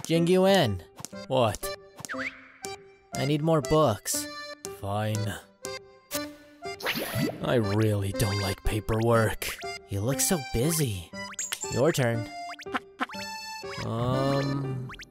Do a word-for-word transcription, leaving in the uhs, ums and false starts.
Jingyuan. What? I need more books. Fine. I really don't like paperwork. You look so busy. Your turn. Um,